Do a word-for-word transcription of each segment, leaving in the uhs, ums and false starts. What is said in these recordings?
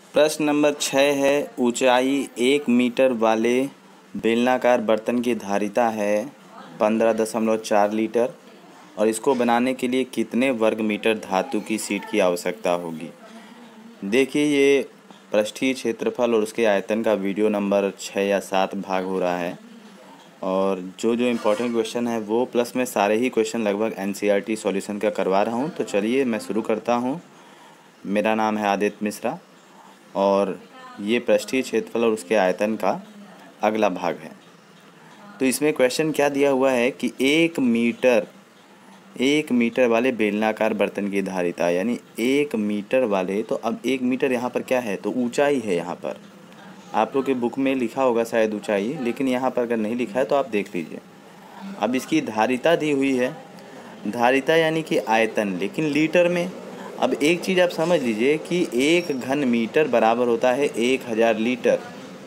प्रश्न नंबर छः है, ऊंचाई एक मीटर वाले बेलनाकार बर्तन की धारिता है पंद्रह दशमलव चार लीटर और इसको बनाने के लिए कितने वर्ग मीटर धातु की शीट की आवश्यकता होगी। देखिए, ये पृष्ठीय क्षेत्रफल और उसके आयतन का वीडियो नंबर छः या सात भाग हो रहा है और जो जो इम्पोर्टेंट क्वेश्चन है वो प्लस में सारे ही क्वेश्चन लगभग एनसीईआरटी सॉल्यूशन का करवा रहा हूँ। तो चलिए मैं शुरू करता हूँ। मेरा नाम है आदित्य मिश्रा और ये पृष्ठीय क्षेत्रफल और उसके आयतन का अगला भाग है। तो इसमें क्वेश्चन क्या दिया हुआ है कि एक मीटर एक मीटर वाले बेलनाकार बर्तन की धारिता, यानी एक मीटर वाले, तो अब एक मीटर यहाँ पर क्या है, तो ऊंचाई है। यहाँ पर आप लोग के बुक में लिखा होगा शायद ऊंचाई, लेकिन यहाँ पर अगर नहीं लिखा है तो आप देख लीजिए। अब इसकी धारिता दी हुई है, धारिता यानी कि आयतन, लेकिन लीटर में। अब एक चीज़ आप समझ लीजिए कि एक घन मीटर बराबर होता है एक हज़ार लीटर।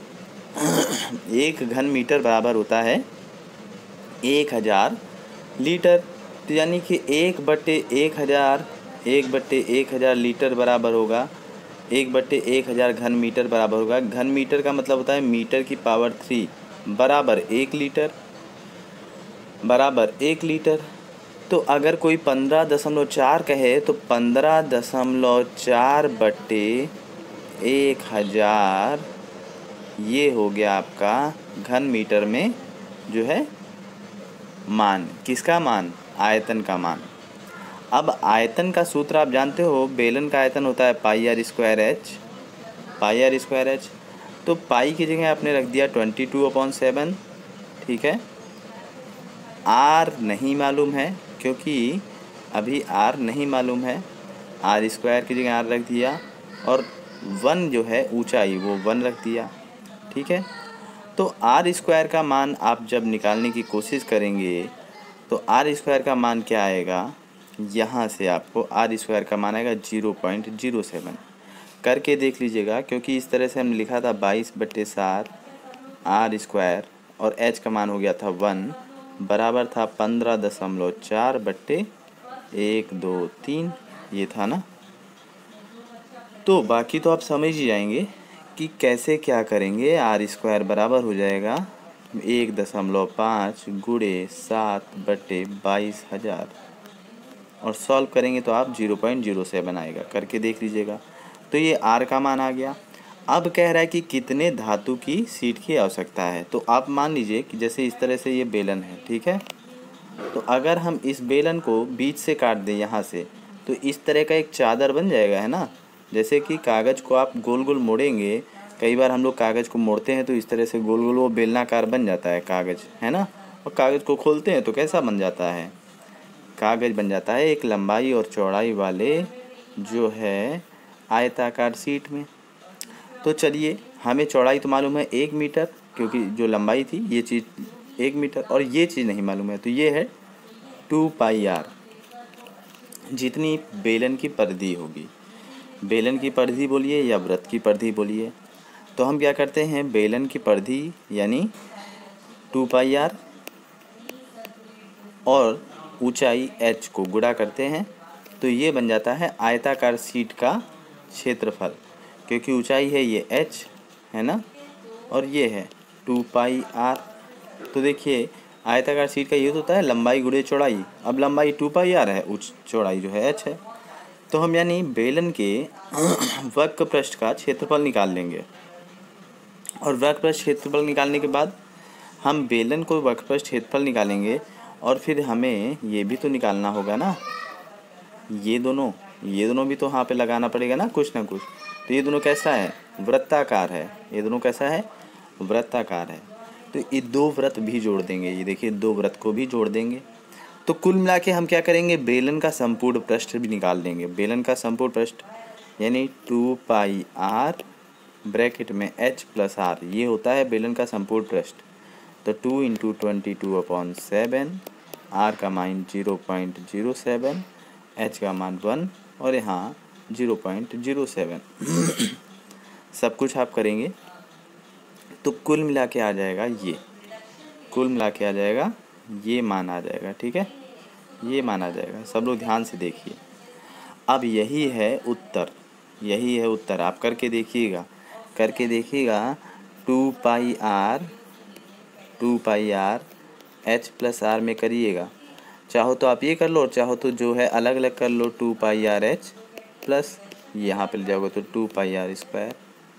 एक घन मीटर बराबर होता है एक हज़ार लीटर। तो यानी कि एक बट्टे एक हज़ार एक बट्टे एक हज़ार लीटर बराबर होगा एक बट्टे एक हज़ार घन मीटर बराबर होगा। घन मीटर का मतलब होता है मीटर की पावर थ्री बराबर एक लीटर बराबर एक लीटर। तो अगर कोई पंद्रह दशमलव चार कहे तो पंद्रह दशमलव चार बट्टे एक हज़ार, ये हो गया आपका घन मीटर में जो है मान। किसका मान? आयतन का मान। अब आयतन का सूत्र आप जानते हो, बेलन का आयतन होता है pi are square H pi are square H. तो पाई की जगह आपने रख दिया ट्वेंटी टू अपॉन सेवन, ठीक है। आर नहीं मालूम है क्योंकि अभी आर नहीं मालूम है, आर स्क्वायर की जगह आर रख दिया और वन जो है ऊंचाई वो वन रख दिया, ठीक है। तो आर स्क्वायर का मान आप जब निकालने की कोशिश करेंगे तो आर स्क्वायर का मान क्या आएगा, यहाँ से आपको आर स्क्वायर का मान आएगा जीरो पॉइंट जीरो सेवन। करके देख लीजिएगा, क्योंकि इस तरह से हमने लिखा था बाईस बट्टे सात आर स्क्वायर और एच का मान हो गया था वन, बराबर था पंद्रह दशमलव चार बट्टे एक दो तीन, ये था ना। तो बाकी तो आप समझ ही जाएंगे कि कैसे क्या करेंगे। आर स्क्वायर बराबर हो जाएगा एक दशमलव पाँच गुड़े सात बट्टे बाईस हज़ार और सॉल्व करेंगे तो आप जीरो पॉइंट जीरो सेवन आएगा। करके देख लीजिएगा। तो ये आर का मान आ गया। अब कह रहा है कि कितने धातु की शीट की आवश्यकता है। तो आप मान लीजिए कि जैसे इस तरह से ये बेलन है, ठीक है। तो अगर हम इस बेलन को बीच से काट दें यहाँ से, तो इस तरह का एक चादर बन जाएगा, है ना। जैसे कि कागज़ को आप गोल गोल मोड़ेंगे, कई बार हम लोग कागज़ को मोड़ते हैं तो इस तरह से गोल गोल वो बेलनाकार बन जाता है कागज़, है ना। और कागज़ को खोलते हैं तो कैसा बन जाता है, कागज़ बन जाता है एक लंबाई और चौड़ाई वाले जो है आयताकार शीट में। तो चलिए, हमें चौड़ाई तो मालूम है एक मीटर, क्योंकि जो लंबाई थी ये चीज़ एक मीटर, और ये चीज़ नहीं मालूम है, तो ये है टू पाई आर, जितनी बेलन की परिधि होगी। बेलन की परिधि बोलिए या वृत्त की परिधि बोलिए। तो हम क्या करते हैं, बेलन की परिधि यानी टू पाई आर और ऊंचाई h को गुणा करते हैं, तो ये बन जाता है आयताकार शीट का क्षेत्रफल। क्योंकि ऊंचाई है ये h, है ना, और ये है टू पाई आर। तो देखिए, आयताकार शीट का ये तो होता है लंबाई गुणे चौड़ाई। अब लंबाई टू पाई आर है, चौड़ाई जो है h है। तो हम यानी बेलन के वक्र पृष्ठ का क्षेत्रफल निकाल लेंगे और वक्र पृष्ठ क्षेत्रफल निकालने के बाद हम बेलन को वक्र पृष्ठ क्षेत्रफल निकालेंगे और फिर हमें ये भी तो निकालना होगा ना, ये दोनों ये दोनों भी तो यहाँ पे लगाना पड़ेगा ना कुछ ना कुछ। तो ये दोनों कैसा है, वृत्ताकार है। ये दोनों कैसा है, वृत्ताकार है। तो ये दो वृत्त भी जोड़ देंगे, ये देखिए दो वृत्त को भी जोड़ देंगे। तो कुल मिला के हम क्या करेंगे, बेलन का संपूर्ण पृष्ठ भी निकाल देंगे। बेलन का संपूर्ण पृष्ठ यानी टू पाई आर ब्रैकेट में एच प्लस आर, ये होता है बेलन का संपूर्ण पृष्ठ। तो two into twenty two upon seven, r का मान zero point zero seven, h का मान वन और यहाँ जीरो पॉइंट जीरो सेवन। सब कुछ आप करेंगे तो कुल मिला के आ जाएगा ये कुल मिला के आ जाएगा ये मान आ जाएगा, ठीक है। ये मान आ जाएगा। सब लोग ध्यान से देखिए। अब यही है उत्तर। यही है उत्तर। आप करके देखिएगा, करके देखिएगा। Two pi r two pi r h plus r में करिएगा। चाहो तो आप ये कर लो और चाहो तो जो है अलग अलग कर लो। Two pi r h plus यहाँ पे ले जाओगे तो टू पाई आर स्क्वायर।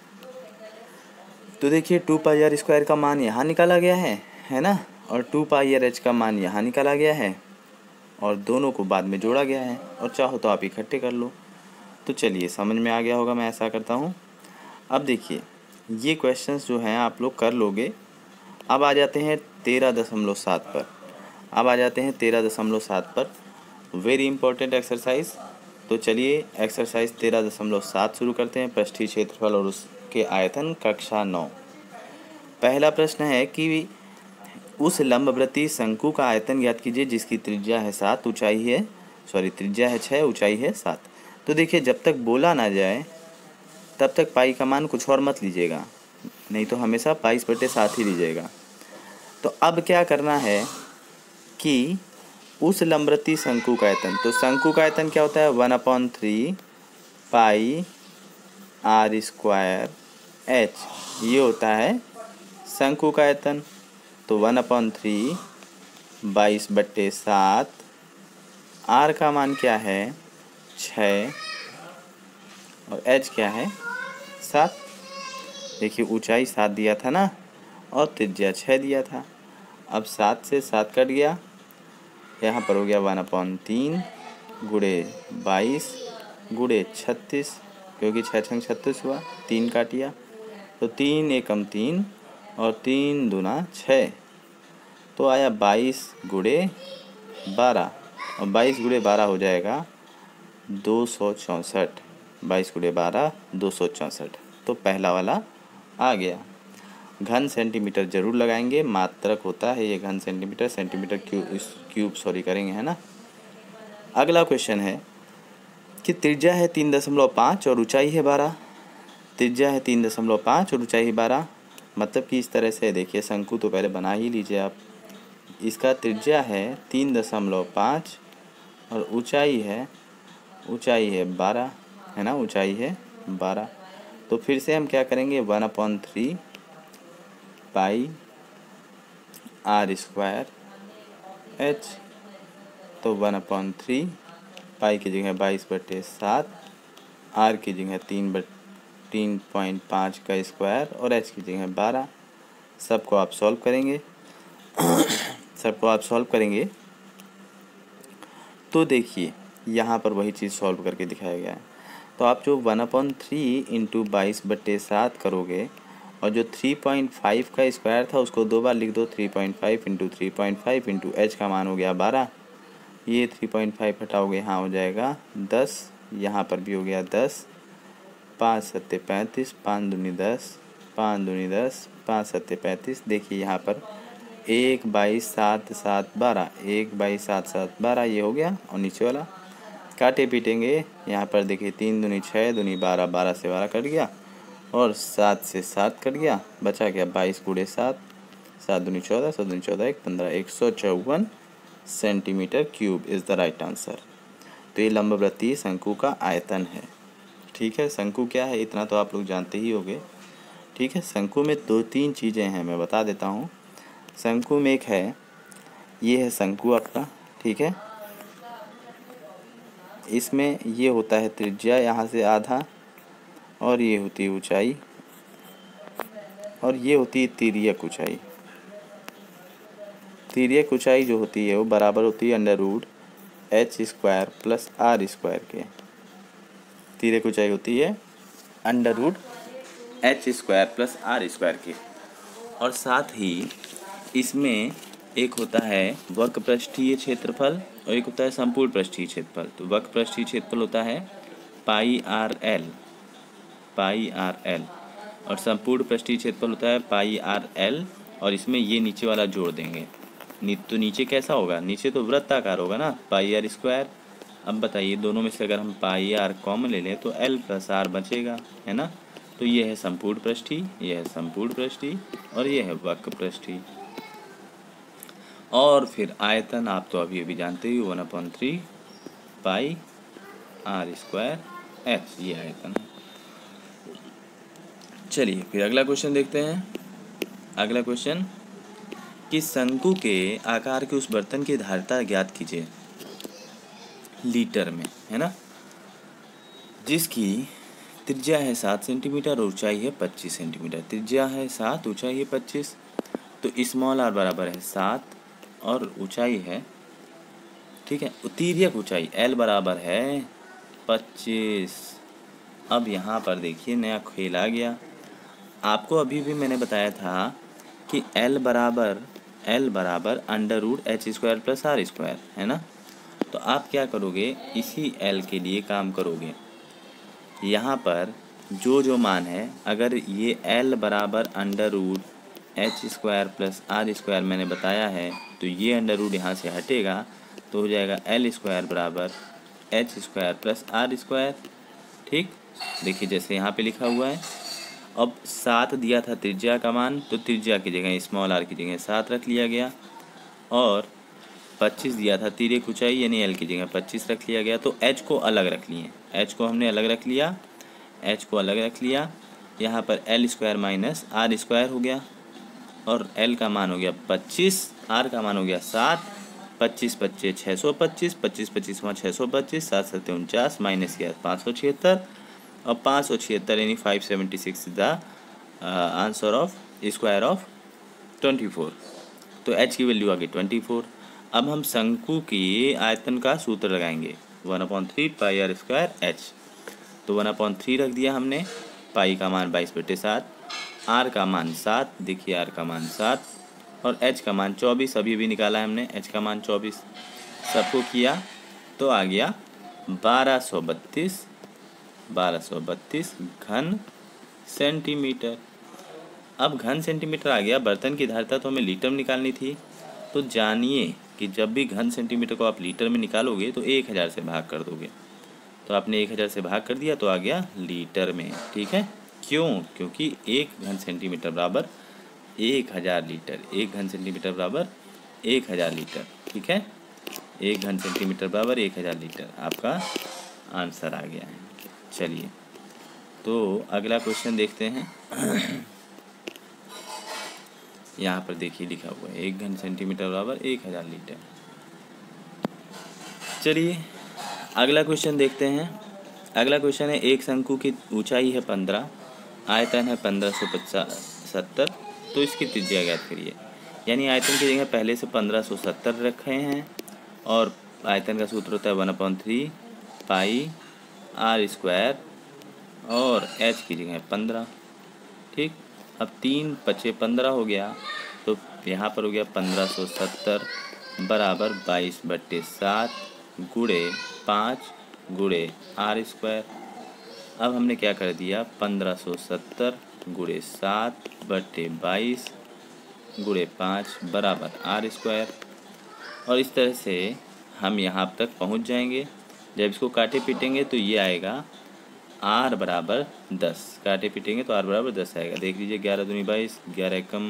तो देखिए टू पाई आर स्क्वायर का मान यहाँ निकाला गया है है ना, और टू पाई आर एच का मान यहाँ निकाला गया है और दोनों को बाद में जोड़ा गया है, और चाहो तो आप इकट्ठे कर लो। तो चलिए समझ में आ गया होगा, मैं ऐसा करता हूँ। अब देखिए ये क्वेश्चंस जो हैं आप लोग कर लोगे। अब आ जाते हैं तेरह दशमलव सात पर। अब आ जाते हैं तेरह दशमलव सात पर, वेरी इंपॉर्टेंट एक्सरसाइज। तो चलिए एक्सरसाइज तेरह दशमलव सात शुरू करते हैं। पृष्ठीय क्षेत्रफल और उसके आयतन, कक्षा नौ। पहला प्रश्न है कि उस लंबवृत्तीय शंकु का आयतन ज्ञात कीजिए जिसकी त्रिज्या है सात, ऊंचाई है सॉरी त्रिज्या है छः, ऊंचाई है सात। तो देखिए जब तक बोला ना जाए तब तक पाई का मान कुछ और मत लीजिएगा, नहीं तो हमेशा बाईस बटे सात ही लीजिएगा। तो अब क्या करना है कि उस लंबवृत्तीय शंकु का आयतन, तो शंकु का आयतन क्या होता है, one upon three pi are square H, ये होता है शंकु का आयतन। तो वन अपॉन थ्री बाईस बट्टे सात, आर का मान क्या है छः और एच क्या है सात। देखिए ऊंचाई सात दिया था ना और त्रिज्या छः दिया था। अब सात से सात कट गया, यहाँ पर हो गया वन अपॉन तीन गुड़े बाईस गुड़े छत्तीस, क्योंकि छः छंग छत्तीस हुआ, तीन काटिया तो तीन एकम तीन और तीन दूना छः, तो आया बाईस गुड़े बारह, और बाईस गुड़े बारह हो जाएगा दो सौ चौंसठ। बाईस गुड़े बारह दो सौ चौंसठ, तो पहला वाला आ गया। घन सेंटीमीटर जरूर लगाएंगे, मात्रक होता है ये घन centimetre, centimetre cube cube sorry करेंगे, है ना। अगला क्वेश्चन है कि त्रिज्या है तीन दशमलव पाँच और ऊंचाई है बारह। त्रिज्या है तीन दशमलव पाँच और ऊंचाई है बारह, मतलब कि इस तरह से देखिए, शंकु तो पहले बना ही लीजिए आप। इसका त्रिज्या है तीन दशमलव पाँच और ऊंचाई है ऊंचाई है बारह, है ना, ऊंचाई है बारह। तो फिर से हम क्या करेंगे, one upon three pi are square H, तो वन अपॉन थ्री पाई की जगह बाईस बटे सात, आर की जगह तीन बट तीन पॉइंट पाँच का स्क्वायर और एच की जगह बारह। सबको आप सॉल्व करेंगे सबको आप सॉल्व करेंगे तो देखिए यहाँ पर वही चीज़ सॉल्व करके दिखाया गया है। तो आप जो वन अपॉन थ्री इंटू बाईस बट्टे सात करोगे और जो थ्री पॉइंट फाइव का स्क्वायर था उसको दो बार लिख दो, three point five into three point five into h का मान हो गया बारह। ये थ्री पॉइंट फाइव हटाओगे, यहाँ हो जाएगा दस, यहाँ पर भी हो गया दस, पाँच सत्ते पैंतीस, पाँच दूनी दस, पाँच दूनी दस, पाँच सत्ते पैंतीस। देखिए यहाँ पर एक बाईस सात सात बारह, एक बाईस सात सात बारह, ये हो गया। और नीचे वाला काटे पीटेंगे, यहाँ पर देखिए तीन दूनी छः, दूनी बारह, बारह से बारह कट गया और सात से सात कट गया, बचा गया बाईस गुड़े सात, सात दूनी चौदह, सात दूनी चौदह, एक पंद्रह, एक सौ चौवन centimetre cube is the right answer. तो ये लंबवृत्तीय शंकु का आयतन है। ठीक है, शंकु क्या है इतना तो आप लोग जानते ही होंगे। ठीक है, शंकु में दो तीन चीज़ें हैं, मैं बता देता हूँ। शंकु में एक है, ये है शंकु आपका, ठीक है। इसमें ये होता है त्रिज्या यहाँ से आधा, और ये होती है ऊंचाई, और ये होती है तिर्यक ऊंचाई। तिर्यक ऊंचाई जो होती है वो बराबर होती है under root H square plus are square के। तिर्यक ऊंचाई होती है under root H square plus are square के। और साथ ही इसमें एक होता है वक्र पृष्ठीय क्षेत्रफल और एक होता है संपूर्ण पृष्ठीय क्षेत्रफल। तो वक्र पृष्ठीय क्षेत्रफल होता है pi r l, pi r l, और संपूर्ण पृष्ठीय क्षेत्रफल होता है पाई आर एल, और इसमें ये नीचे वाला जोड़ देंगे। नी तो नीचे कैसा होगा, नीचे तो वृत्ताकार होगा ना, पाई आर स्क्वायर। अब बताइए दोनों में से अगर हम पाई आर कॉमन ले लें तो एल प्लस आर बचेगा, है ना। तो ये है संपूर्ण पृष्ठीय, ये है संपूर्ण पृष्ठीय और ये है वक्र पृष्ठीय। और फिर आयतन आप तो अभी अभी जानते ही, one upon three pi are square H, ये आयतन है। चलिए फिर अगला क्वेश्चन देखते हैं। अगला क्वेश्चन कि शंकु के आकार के उस बर्तन की धारिता ज्ञात कीजिए लीटर में, है ना, जिसकी त्रिज्या है सात सेंटीमीटर और ऊंचाई है पच्चीस सेंटीमीटर। त्रिज्या है सात, ऊंचाई है पच्चीस, तो स्मॉल आर बराबर है सात और ऊंचाई है, ठीक है, तिर्यक ऊंचाई एल बराबर है पच्चीस। अब यहाँ पर देखिए नया खेल आ गया। आपको अभी भी मैंने बताया था कि एल बराबर एल बराबर under root H square plus are square, है ना। तो आप क्या करोगे, इसी एल के लिए काम करोगे। यहाँ पर जो जो मान है, अगर ये एल बराबर under root H square plus are square मैंने बताया है, तो ये अंडर रूट यहाँ से हटेगा तो हो जाएगा एल स्क्वायर बराबर H square plus are square. ठीक, देखिए जैसे यहाँ पे लिखा हुआ है। अब सात दिया था त्रिज्या का मान, तो त्रिज्या की जगह स्मॉल आर की जगह सात रख लिया गया, और पच्चीस दिया था तिर्यक ऊंचाई यानी एल की जगह पच्चीस रख लिया गया। तो एच को अलग रख लिए, एच को हमने अलग रख लिया, एच को अलग रख लिया। यहाँ पर L square minus R square हो गया, और एल का मान हो गया पच्चीस, आर का मान हो गया सात, पच्चीस पच्चीस छः सौ पच्चीस, पच्चीस पच्चीस वहाँ छः सौ पच्चीस, सात सत्तर उनचास, माइनस किया पाँच सौ छिहत्तर, और पाँच सौ छिहत्तर यानी five seventy six the answer of square of twenty four. तो एच की वैल्यू आ गई ट्वेंटी फोर। अब हम शंकु की आयतन का सूत्र लगाएंगे, one upon three pi are square H. तो वन अपॉइंट थ्री रख दिया हमने, पाई का मान बाईस बटे सात, आर का मान सात, देखिए आर का मान सात, और एच का मान चौबीस, अभी भी निकाला है हमने एच का मान चौबीस। सबको किया तो आ गया बारह सौ बत्तीस बारह सौ बत्तीस घन सेंटीमीटर। अब घन सेंटीमीटर आ गया, बर्तन की धारिता तो हमें लीटर में निकालनी थी। तो जानिए कि जब भी घन सेंटीमीटर को आप लीटर में निकालोगे तो एक हज़ार से भाग कर दोगे। तो आपने एक हज़ार से भाग कर दिया तो आ गया लीटर में, ठीक है। क्यों? क्योंकि एक घन सेंटीमीटर बराबर एक हज़ार लीटर, एक घन सेंटीमीटर बराबर एक हज़ार लीटर, ठीक है। एक घन सेंटीमीटर बराबर एक हज़ार लीटर आपका आंसर आ गया है। चलिए तो अगला क्वेश्चन देखते हैं। यहाँ पर देखिए लिखा हुआ है एक घन सेंटीमीटर बराबर एक हज़ार लीटर। चलिए अगला क्वेश्चन देखते हैं। अगला क्वेश्चन है एक शंकु की ऊंचाई है पंद्रह, आयतन है पंद्रह सौ पचास सत्तर, तो इसकी त्रिज्या ज्ञात करिए। यानी आयतन की जगह पहले से पंद्रह सौ सत्तर रखे हैं, और आयतन का सूत्र होता है one upon three pi are square, और एच की जगह पंद्रह। ठीक, अब तीन पचे पंद्रह हो गया, तो यहाँ पर हो गया पंद्रह सौ सत्तर बराबर बाईस बट्टे सात गुड़े पाँच गुड़े आर स्क्वायर। अब हमने क्या कर दिया, पंद्रह सौ सत्तर गुड़े सात बट्टे बाईस गुड़े पाँच बराबर आर स्क्वायर। और इस तरह से हम यहाँ तक पहुँच जाएंगे। जब इसको काटे पीटेंगे तो ये आएगा आर बराबर दस, काटे पीटेंगे तो आर बराबर दस आएगा। देख लीजिए ग्यारह दूनी बाईस, ग्यारह कम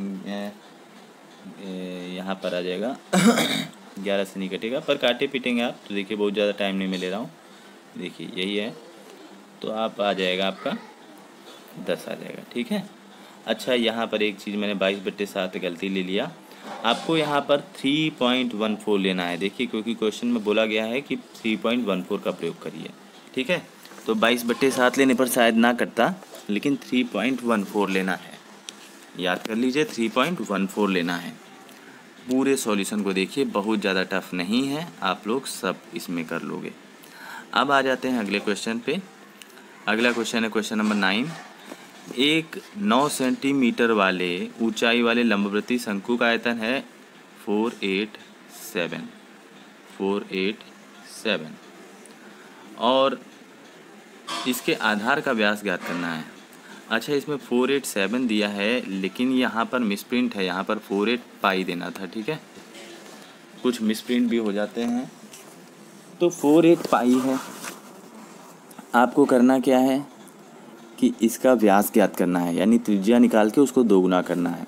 यहाँ पर आ जाएगा ग्यारह से नहीं कटेगा, पर काटे पीटेंगे आप तो देखिए बहुत ज़्यादा टाइम नहीं मैं ले रहा हूँ, देखिए यही है, तो आप आ जाएगा आपका दस आ जाएगा, ठीक है। अच्छा यहाँ पर एक चीज़ मैंने बाईस बट्टे सात गलती ले लिया, आपको यहाँ पर थ्री पॉइंट वन फोर लेना है। देखिए क्योंकि क्वेश्चन में बोला गया है कि थ्री पॉइंट वन फोर का प्रयोग करिए, ठीक है। तो बाईस बट्टे सात लेने पर शायद ना कटता, लेकिन थ्री पॉइंट वन फोर लेना है, याद कर लीजिए थ्री पॉइंट वन फोर लेना है। पूरे सॉल्यूशन को देखिए, बहुत ज़्यादा टफ नहीं है, आप लोग सब इसमें कर लोगे। अब आ जाते हैं अगले क्वेश्चन पे। अगला क्वेश्चन है क्वेश्चन नंबर नाइन। एक नौ सेंटीमीटर वाले ऊंचाई वाले लंबवृत्तीय शंकु का आयतन है four eight seven four eight seven और इसके आधार का व्यास ज्ञात करना है। अच्छा इसमें फोर एट सेवन दिया है, लेकिन यहाँ पर मिसप्रिंट है, यहाँ पर फोर एट पाई देना था, ठीक है। कुछ मिसप्रिंट भी हो जाते हैं, तो फोर एट पाई है। आपको करना क्या है कि इसका व्यास ज्ञात करना है, यानी त्रिज्या निकाल के उसको दोगुना करना है।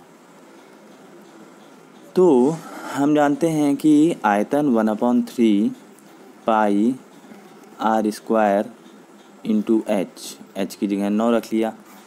तो हम जानते हैं कि आयतन one upon three pi are square into H, H की जगह नौ रख लिया।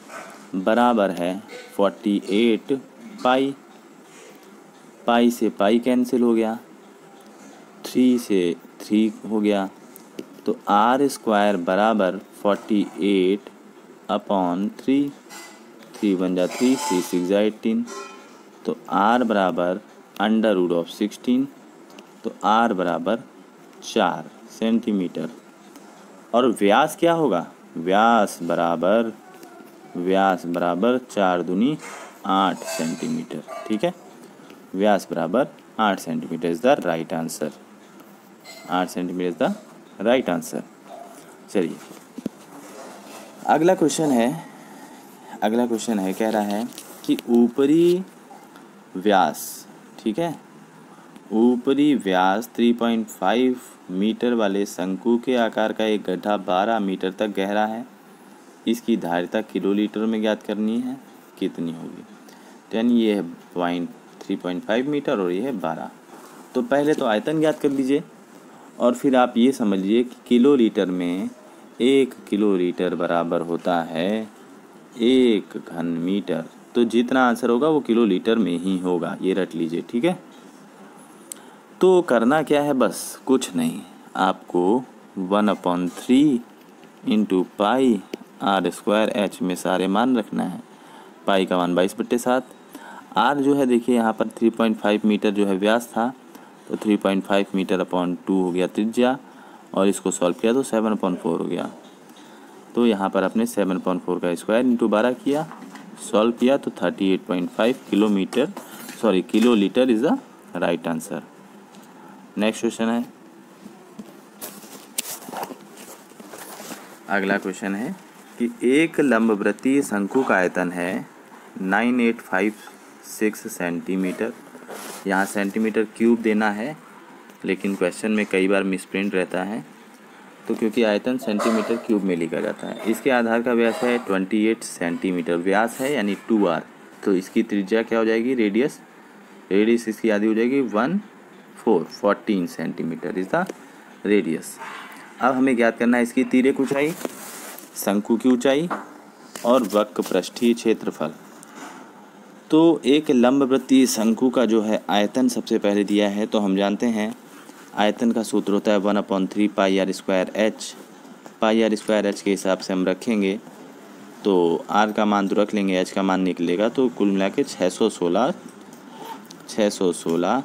बराबर है फोर्टी एट पाई। पाई से पाई कैंसिल हो गया, थ्री से थ्री हो गया, तो आर स्क्वायर बराबर forty eight upon three. Three one जा थ्री, थ्री सिक्स जा एटीन, तो आर बराबर अंडर रूट ऑफ सिक्सटीन, तो आर बराबर चार सेंटीमीटर। और व्यास क्या होगा? व्यास बराबर व्यास बराबर चार दूनी आठ सेंटीमीटर। ठीक है, व्यास बराबर आठ centimetre is the right answer. आठ centimetre is the right answer. चलिए अगला क्वेश्चन है अगला क्वेश्चन है कह रहा है कि ऊपरी व्यास, ठीक है, ऊपरी व्यास तीन पॉइंट पाँच मीटर वाले शंकु के आकार का एक गड्ढा बारह मीटर तक गहरा है। इसकी धारिता किलोलीटर में ज्ञात करनी है, कितनी होगी? टेन, ये है point three point five metre और ये है बारह। तो पहले तो आयतन ज्ञात कर लीजिए और फिर आप ये समझिए कि किलोलीटर में एक किलोलीटर बराबर होता है एक घन मीटर। तो जितना आंसर होगा वो किलोलीटर में ही होगा, ये रट लीजिए। ठीक है, तो करना क्या है, बस कुछ नहीं, आपको one upon three into pi are square H में सारे मान रखना है। पाई का मान बाईस बट्टे सात। आर जो है देखिए यहाँ पर थ्री पॉइंट फाइव मीटर जो है व्यास था, तो three point five metre upon two हो गया त्रिज्या, और इसको सॉल्व किया तो सेवन अपॉन फोर हो गया। तो यहाँ पर आपने सेवन अपॉन फोर का स्क्वायर इंटू बारह किया, सॉल्व किया तो thirty eight point five kilometre sorry kilolitre is the right answer. Next question है, अगला क्वेश्चन है कि एक लंबवृत्तीय शंकु का आयतन है nine eight five six centimetre. यहाँ सेंटीमीटर क्यूब देना है, लेकिन क्वेश्चन में कई बार मिसप्रिंट रहता है, तो क्योंकि आयतन सेंटीमीटर क्यूब में लिखा जाता है। इसके आधार का व्यास है अट्ठाईस सेंटीमीटर, व्यास है यानी टू आर, तो इसकी त्रिज्या क्या हो जाएगी? रेडियस रेडियस इसकी आधी हो जाएगी one four fourteen centimetre is the radius. अब हमें ज्ञात करना है इसकी तिर्यक ऊंचाई, शंकु की ऊंचाई और वक्र पृष्ठीय क्षेत्रफल। तो एक लंबवृत्तीय शंकु का जो है आयतन सबसे पहले दिया है, तो हम जानते हैं आयतन का सूत्र होता है one upon three pi are square H. Pi are square H के हिसाब से हम रखेंगे तो आर का मान तो रख लेंगे, एच का मान निकलेगा, तो कुल मिला के छः सौ सोलह छः सौ सोलह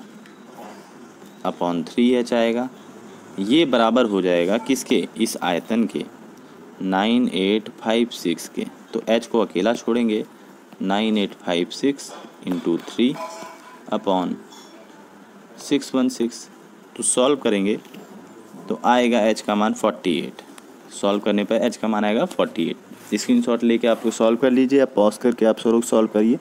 अपॉन थ्री एच आएगा। ये बराबर हो जाएगा किसके? इस आयतन के नाइन एट फाइव सिक्स के। तो एच को अकेला छोड़ेंगे, nine eight five six into three upon six one six. तो सॉल्व करेंगे तो आएगा एच का मान फोर्टी एट। सॉल्व करने पर एच का मान आएगा फोर्टी एट। स्क्रीनशॉट लेके आपको सॉल्व कर लीजिए, या पॉज करके आप स्वरूप सॉल्व करिए।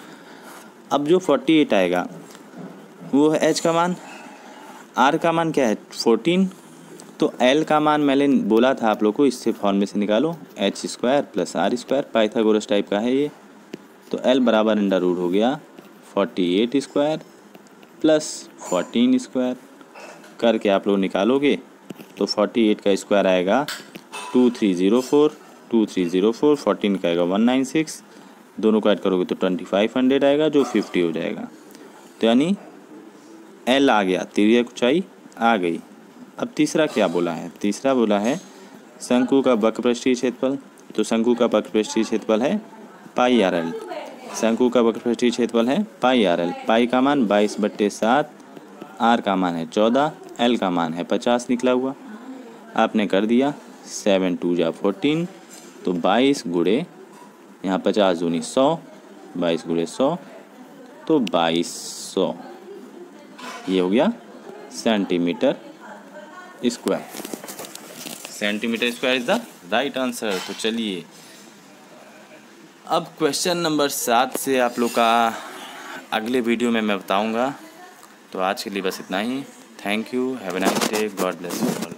अब जो फोर्टी एट आएगा वो है एच का मान, आर का मान क्या है फोर्टीन, तो एल का मान मैंने बोला था आप लोग को, इससे फॉर्मूले से निकालो, H square plus are square, Pythagoras type का है ये। तो एल बराबर अंडर रूट हो गया forty eight square plus fourteen square, करके आप लोग निकालोगे तो फोर्टी एट का स्क्वायर आएगा two three zero four, two three zero four, fourteen का आएगा वन नाइन सिक्स, दोनों को ऐड करोगे तो ट्वेंटी फाइव हंड्रेड आएगा, जो फिफ्टी हो जाएगा। तो यानी एल आ गया, तिर्यक ऊंचाई आ गई। अब तीसरा क्या बोला है? तीसरा बोला है शंकु का वक्र पृष्ठीय क्षेत्रफल। तो शंकु का वक्र पृष्ठीय क्षेत्रफल है पाई आर एल। शंकु का वक्र पृष्ठीय क्षेत्रफल है पाई आर एल। पाई का मान बाईस बट्टे सात, आर का मान है चौदह, एल का मान है पचास निकला हुआ। आपने कर दिया, सेवन टू जा फोर्टीन, तो बाईस गुड़े यहाँ पचास दूनी सौ, बाईस गुड़े सौ, तो बाईस सौ, ये हो गया centimetre square. Centimetre square is the right answer. तो चलिए अब क्वेश्चन नंबर सात से आप लोग का अगले वीडियो में मैं बताऊंगा। तो आज के लिए बस इतना ही। Thank you, have a nice day, God bless you.